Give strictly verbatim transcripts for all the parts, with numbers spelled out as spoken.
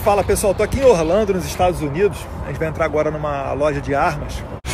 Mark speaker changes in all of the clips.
Speaker 1: Fala pessoal, tô aqui em Orlando, nos Estados Unidos. A gente vai entrar agora numa loja de armas.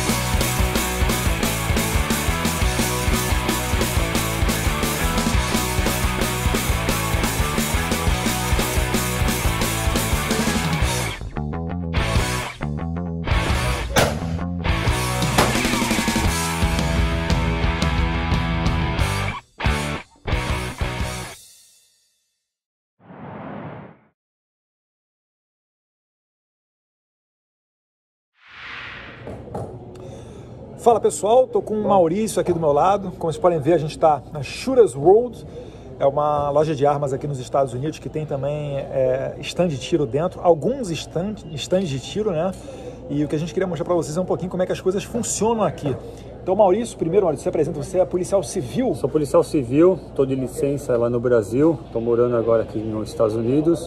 Speaker 1: Fala pessoal, estou com o Maurício aqui do meu lado. Como vocês podem ver, a gente está na Shooters World. É uma loja de armas aqui nos Estados Unidos que tem também é, stand de tiro dentro, alguns stand, stands de tiro, né? E o que a gente queria mostrar para vocês é um pouquinho como é que as coisas funcionam aqui. Então, Maurício, primeiro, Maurício, você apresenta, você é policial civil?
Speaker 2: Sou policial civil, estou de licença lá no Brasil, estou morando agora aqui nos Estados Unidos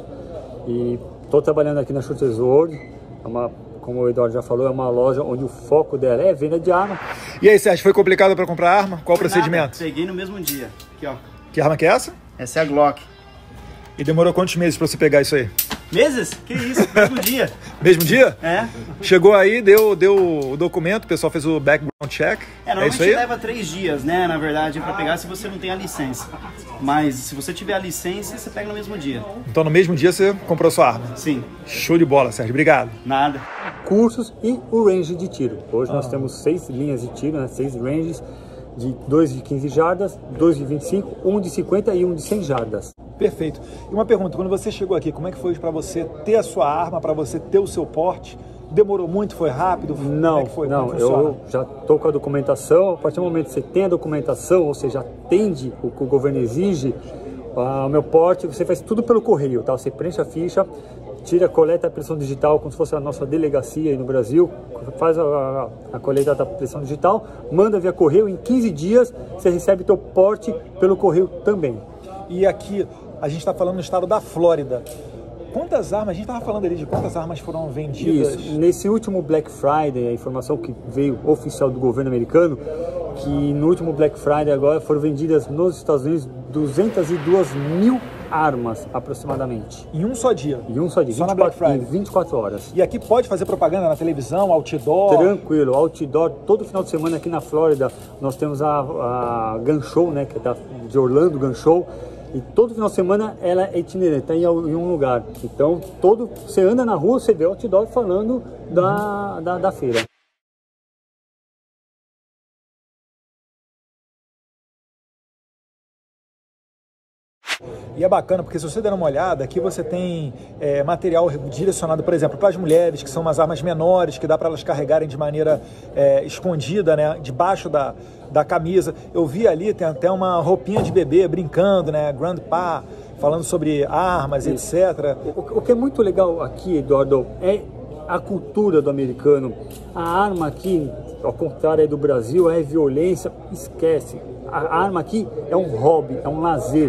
Speaker 2: e estou trabalhando aqui na Shooters World. É uma, como o Eduardo já falou, é uma loja onde o foco dela é venda de arma.
Speaker 1: E aí, Sérgio, foi complicado para comprar arma? Qual o
Speaker 3: Foi
Speaker 1: procedimento?
Speaker 3: Nada. Peguei no mesmo dia. Aqui, ó.
Speaker 1: Que arma que é essa?
Speaker 3: Essa é a Glock.
Speaker 1: E demorou quantos meses para você pegar isso aí?
Speaker 3: Meses? Que isso? Mesmo dia.
Speaker 1: Mesmo dia?
Speaker 3: É.
Speaker 1: Chegou aí, deu, deu o documento, o pessoal fez o background check.
Speaker 3: É,
Speaker 1: É
Speaker 3: normalmente
Speaker 1: isso aí?
Speaker 3: leva três dias, né, na verdade, pra pegar se você não tem a licença. Mas se você tiver a licença, você pega no mesmo dia.
Speaker 1: Então no mesmo dia você comprou sua arma.
Speaker 3: Sim.
Speaker 1: Show de bola, Sérgio. Obrigado.
Speaker 3: Nada.
Speaker 2: Cursos e o range de tiro. Hoje nós temos seis linhas de tiro, né? Seis ranges, de dois de quinze jardas, dois de vinte e cinco, um de cinquenta e um de cem jardas.
Speaker 1: Perfeito. E uma pergunta, quando você chegou aqui, como é que foi para você ter a sua arma, para você ter o seu porte? Demorou muito? Foi rápido?
Speaker 2: Não,
Speaker 1: como é que foi?
Speaker 2: não,
Speaker 1: como é que funciona?
Speaker 2: eu já estou com a documentação. A partir do momento que você tem a documentação, ou seja, atende o que o governo exige, o meu porte, você faz tudo pelo correio, tá? Você preenche a ficha, tira, coleta a impressão digital, como se fosse a nossa delegacia aí no Brasil, faz a, a, a coleta da impressão digital, manda via correio, em quinze dias você recebe teu porte pelo correio também.
Speaker 1: E aqui, a gente está falando no estado da Flórida. Quantas armas, a gente estava falando ali de quantas armas foram vendidas?
Speaker 2: Isso, nesse último Black Friday, a informação que veio oficial do governo americano, que no último Black Friday agora foram vendidas nos Estados Unidos duzentas e duas mil armas aproximadamente.
Speaker 1: Em um só dia?
Speaker 2: Em um só dia,
Speaker 1: Só
Speaker 2: vinte e quatro,
Speaker 1: na Black Friday?
Speaker 2: em vinte e quatro horas.
Speaker 1: E aqui pode fazer propaganda na televisão, outdoor?
Speaker 2: Tranquilo, outdoor, todo final de semana aqui na Flórida nós temos a, a Gun Show, né, que é da, de Orlando, Gun Show, e todo final de semana ela é itinerante, está em, em um lugar. Então, todo, você anda na rua, você vê outdoor falando da, da, da feira.
Speaker 1: E é bacana porque se você der uma olhada, aqui você tem é, material direcionado, por exemplo, para as mulheres, que são umas armas menores, que dá para elas carregarem de maneira é, escondida, né, debaixo da, da camisa. Eu vi ali, tem até uma roupinha de bebê brincando, né, grandpa, falando sobre armas, Isso. etcétera.
Speaker 2: O, o que é muito legal aqui, Eduardo, é a cultura do americano. A arma aqui, ao contrário do Brasil, é violência, esquece. A arma aqui é um hobby, é um lazer.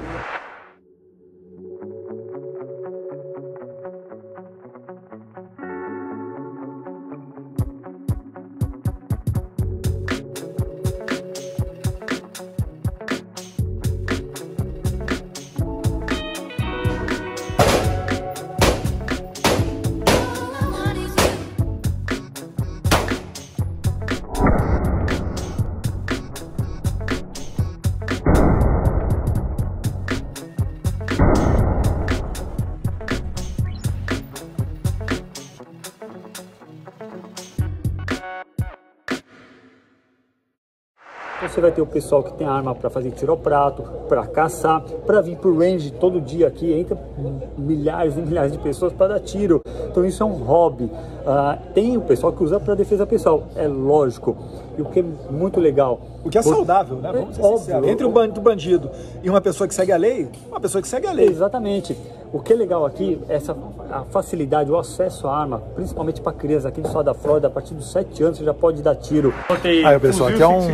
Speaker 2: Você vai ter o pessoal que tem arma para fazer tiro ao prato, para caçar, para vir pro range todo dia aqui, entra milhares e milhares de pessoas para dar tiro. Então isso é um hobby. Uh, tem o pessoal que usa para defesa pessoal, é lógico. E o que é muito legal...
Speaker 1: O que é saudável, né? Vamos ser sinceros. Entre um bandido e uma pessoa que segue a lei, uma pessoa que segue a lei.
Speaker 2: Exatamente. O que é legal aqui é essa, a facilidade, o acesso à arma, principalmente para crianças aqui no estado da Flórida, a partir dos sete anos você já pode dar tiro.
Speaker 1: Aí, pessoal, aqui é um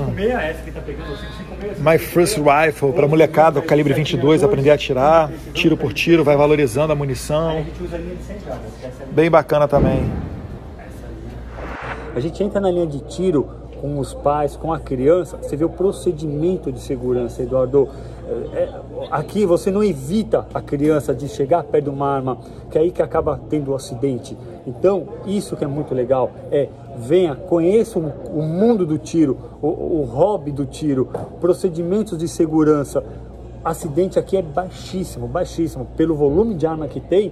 Speaker 1: My First Rifle para molecada, calibre vinte e dois, aprender a atirar, tiro por tiro, vai valorizando a munição. Bem bacana também.
Speaker 2: A gente entra na linha de tiro com os pais, com a criança, você vê o procedimento de segurança, Eduardo. É, aqui você não evita a criança de chegar perto de uma arma, que é aí que acaba tendo o acidente. Então, isso que é muito legal, é venha, conheça o, o mundo do tiro, o, o hobby do tiro, procedimentos de segurança. Acidente aqui é baixíssimo, baixíssimo. Pelo volume de arma que tem,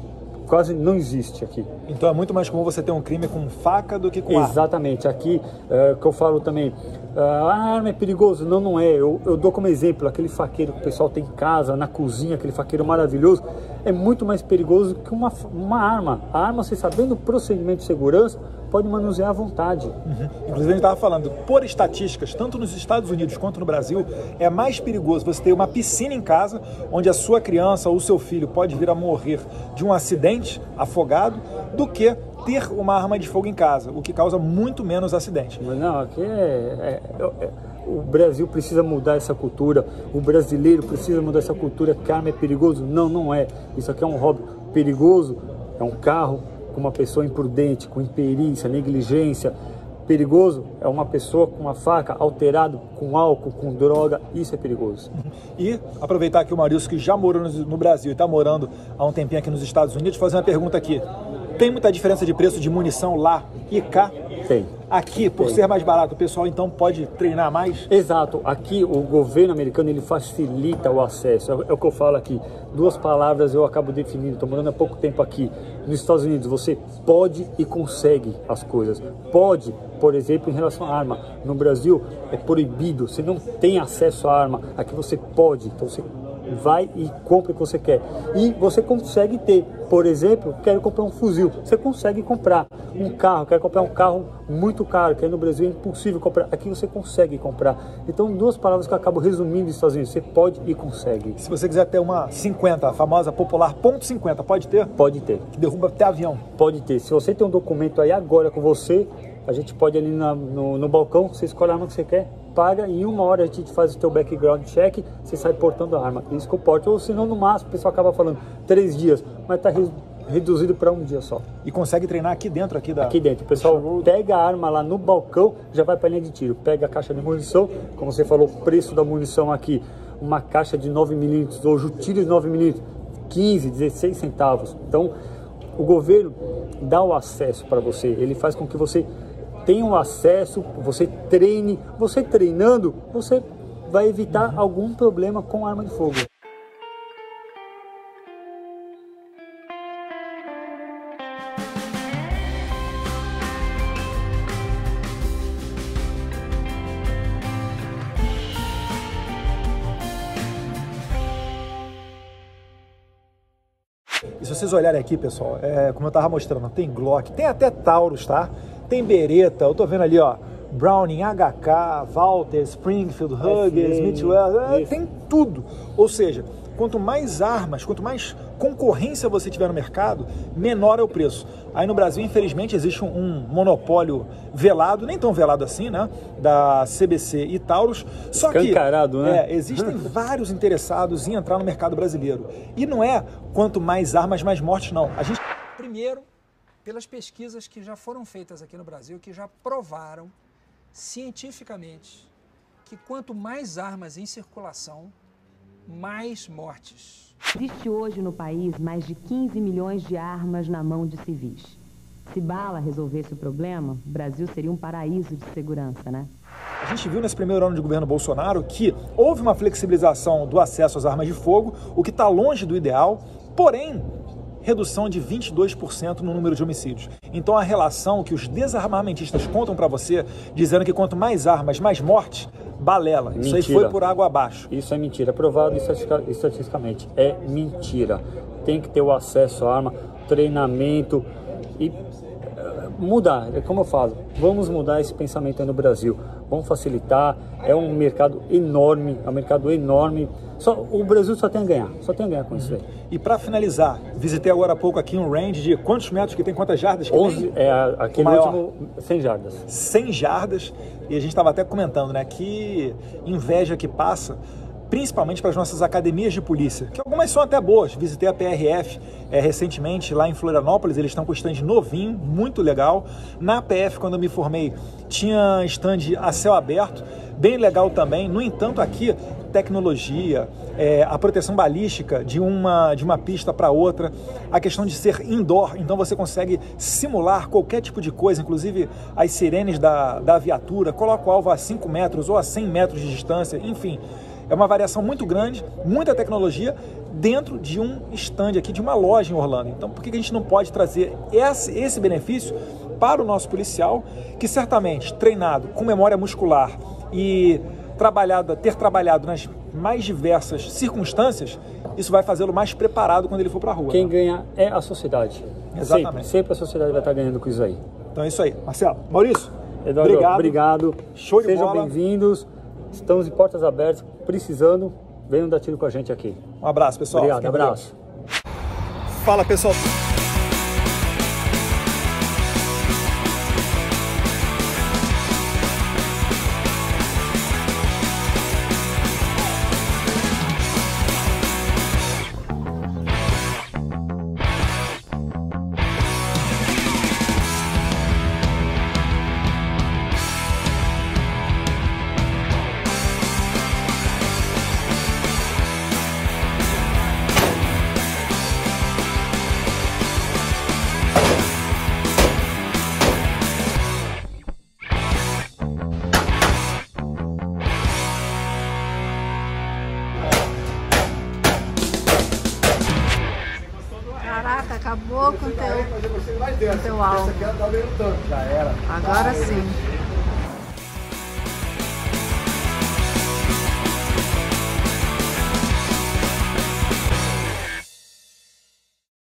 Speaker 2: quase não existe aqui.
Speaker 1: Então é muito mais comum você ter um crime com faca do que com arma.
Speaker 2: Exatamente. Aqui, é, que eu falo também, uh, a arma é perigoso. Não, não é. Eu, eu dou como exemplo, aquele faqueiro que o pessoal tem em casa, na cozinha, aquele faqueiro maravilhoso, é muito mais perigoso que uma, uma arma. A arma, você sabendo o procedimento de segurança, pode manusear à vontade.
Speaker 1: Uhum. Inclusive, a gente estava falando, por estatísticas, tanto nos Estados Unidos quanto no Brasil, é mais perigoso você ter uma piscina em casa, onde a sua criança ou o seu filho pode vir a morrer de um acidente afogado, do que ter uma arma de fogo em casa, o que causa muito menos acidente.
Speaker 2: Mas não, aqui é, é, é... O Brasil precisa mudar essa cultura, o brasileiro precisa mudar essa cultura que a arma é perigoso. Não, não é. Isso aqui é um hobby perigoso, é um carro com uma pessoa imprudente, com imperícia, negligência. Perigoso é uma pessoa com uma faca, alterado, com álcool, com droga. Isso é perigoso.
Speaker 1: E aproveitar que o Maurício, que já morou no Brasil e está morando há um tempinho aqui nos Estados Unidos, fazer uma pergunta aqui. Tem muita diferença de preço de munição lá e cá?
Speaker 2: Tem.
Speaker 1: Aqui, por
Speaker 2: Tem.
Speaker 1: ser mais barato, o pessoal então pode treinar mais?
Speaker 2: Exato. Aqui o governo americano ele facilita o acesso. É, é o que eu falo aqui. Duas palavras eu acabo definindo. Estou morando há pouco tempo aqui. Nos Estados Unidos você pode e consegue as coisas. Pode, por exemplo, em relação à arma. No Brasil é proibido. Você não tem acesso à arma. Aqui você pode. Então você vai e compra o que você quer. E você consegue ter, por exemplo, quero comprar um fuzil. Você consegue comprar um carro, quero comprar um carro muito caro, que aí no Brasil é impossível comprar. Aqui você consegue comprar. Então, duas palavras que eu acabo resumindo nos Estados Unidos. Você pode e consegue.
Speaker 1: Se você quiser ter uma cinquenta, a famosa popular ponto cinquenta, pode ter?
Speaker 2: Pode ter.
Speaker 1: Que derruba até avião.
Speaker 2: Pode ter. Se você tem um documento aí agora com você, a gente pode ir ali na, no, no balcão, você escolhe a arma que você quer, paga, e em uma hora a gente faz o teu background check, você sai portando a arma. Isso que eu porto. Ou senão, no máximo, o pessoal acaba falando três dias, mas está re, reduzido para um dia só.
Speaker 1: E consegue treinar aqui dentro? Aqui, da...
Speaker 2: aqui dentro. O pessoal pega a arma lá no balcão, já vai para a linha de tiro. Pega a caixa de munição, como você falou, o preço da munição aqui, uma caixa de nove milímetros, hoje o tiro de nove milímetros, quinze, dezesseis centavos. Então, o governo dá o acesso para você, ele faz com que você tenha o acesso, você treine, você treinando, você vai evitar algum problema com arma de fogo.
Speaker 1: E se vocês olharem aqui, pessoal, é, como eu estava mostrando, tem Glock, tem até Taurus, tá? Tem Beretta, eu tô vendo ali, ó, Browning, H K, Walter, Springfield, Hugger, Smith Wesson, é, tem tudo. Ou seja, quanto mais armas, quanto mais concorrência você tiver no mercado, menor é o preço. Aí no Brasil, infelizmente, existe um, um monopólio velado, nem tão velado assim, né, da C B C e Taurus, só que
Speaker 2: né?
Speaker 1: é, existem vários interessados em entrar no mercado brasileiro. E não é quanto mais armas, mais mortes, não. A gente...
Speaker 4: Primeiro, pelas pesquisas que já foram feitas aqui no Brasil, que já provaram cientificamente que quanto mais armas em circulação, mais mortes.
Speaker 5: Existe hoje no país mais de quinze milhões de armas na mão de civis. Se bala resolvesse o problema, o Brasil seria um paraíso de segurança, né?
Speaker 1: A gente viu nesse primeiro ano de governo Bolsonaro que houve uma flexibilização do acesso às armas de fogo, o que está longe do ideal, porém, redução de vinte e dois por cento no número de homicídios. Então a relação que os desarmamentistas contam para você, dizendo que quanto mais armas, mais mortes, balela.
Speaker 2: Mentira.
Speaker 1: Isso aí foi por água abaixo.
Speaker 2: Isso é mentira, provado estatisticamente. É mentira. Tem que ter o acesso à arma, treinamento e mudar, é como eu falo, vamos mudar esse pensamento aí no Brasil, vamos facilitar, é um mercado enorme, é um mercado enorme, só, o Brasil só tem a ganhar, só tem a ganhar com isso aí.
Speaker 1: E para finalizar, visitei agora há pouco aqui um range de quantos metros que tem, quantas jardas que
Speaker 2: onze,
Speaker 1: tem?
Speaker 2: É aquele último, cem jardas.
Speaker 1: cem jardas, e a gente estava até comentando, né, que inveja que passa principalmente para as nossas academias de polícia, que algumas são até boas. Visitei a P R F é, recentemente lá em Florianópolis, eles estão com stand novinho, muito legal. Na P F, quando eu me formei, tinha stand a céu aberto, bem legal também. No entanto, aqui, tecnologia, é, a proteção balística de uma, de uma pista para outra, a questão de ser indoor, então você consegue simular qualquer tipo de coisa, inclusive as sirenes da, da viatura, coloca o alvo a cinco metros ou a cem metros de distância, enfim. É uma variação muito grande, muita tecnologia dentro de um stand aqui, de uma loja em Orlando. Então, por que a gente não pode trazer esse, esse benefício para o nosso policial, que certamente, treinado com memória muscular e trabalhado, ter trabalhado nas mais diversas circunstâncias, isso vai fazê-lo mais preparado quando ele for para a rua.
Speaker 2: Quem
Speaker 1: né?
Speaker 2: ganha é a sociedade.
Speaker 1: Exatamente.
Speaker 2: Sempre, sempre a sociedade vai estar ganhando com isso aí.
Speaker 1: Então é isso aí. Marcelo, Maurício,
Speaker 2: Eduardo,
Speaker 1: obrigado.
Speaker 2: obrigado.
Speaker 1: Show de
Speaker 2: Sejam
Speaker 1: bola.
Speaker 2: bem-vindos. Estamos de portas abertas, precisando, venham dar tiro com a gente aqui.
Speaker 1: Um abraço, pessoal.
Speaker 2: Obrigado,
Speaker 1: Fiquem com
Speaker 2: abraço.
Speaker 1: Deus. Fala, pessoal.
Speaker 6: Caraca, acabou com o teu, com teu alvo.
Speaker 1: Já era.
Speaker 6: Agora sim.